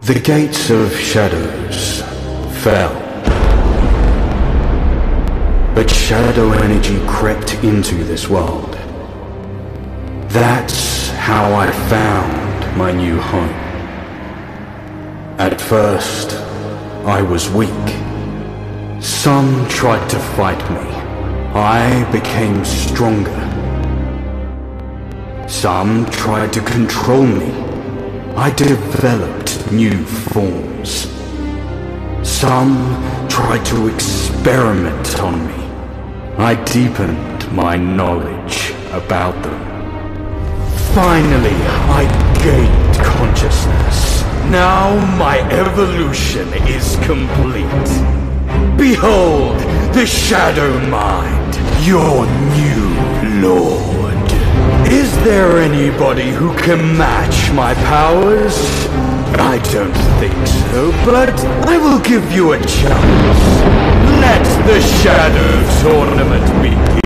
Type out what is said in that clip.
The gates of shadows fell, but shadow energy crept into this world. That's how I found my new home. At first, I was weak. Some tried to fight me. I became stronger. Some tried to control me. I developed new forms. Some tried to experiment on me. I deepened my knowledge about them. Finally, I gained consciousness. Now my evolution is complete. Behold, the Shadow Mind, your new lord. Is there anybody who can match my powers? I don't think so, but I will give you a chance. Let the Shadow Tournament begin.